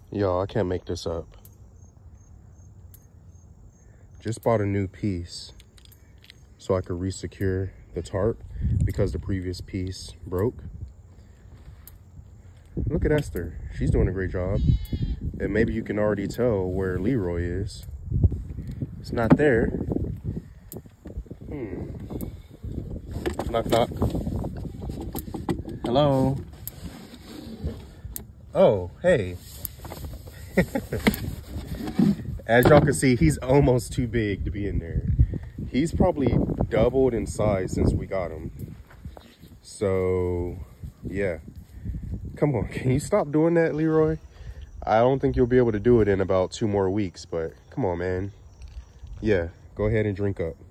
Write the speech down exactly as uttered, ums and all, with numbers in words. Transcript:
Y'all, I can't make this up. Just bought a new piece so I could resecure the tarp because the previous piece broke. Look at Esther. She's doing a great job. And maybe you can already tell where Leroy is. It's not there. Hmm. Knock, knock. Hello. Oh, hey. As y'all can see, he's almost too big to be in there. He's probably doubled in size since we got him. So, yeah. Come on, can you stop doing that, Leroy? I don't think you'll be able to do it in about two more weeks, but come on, man. Yeah, go ahead and drink up.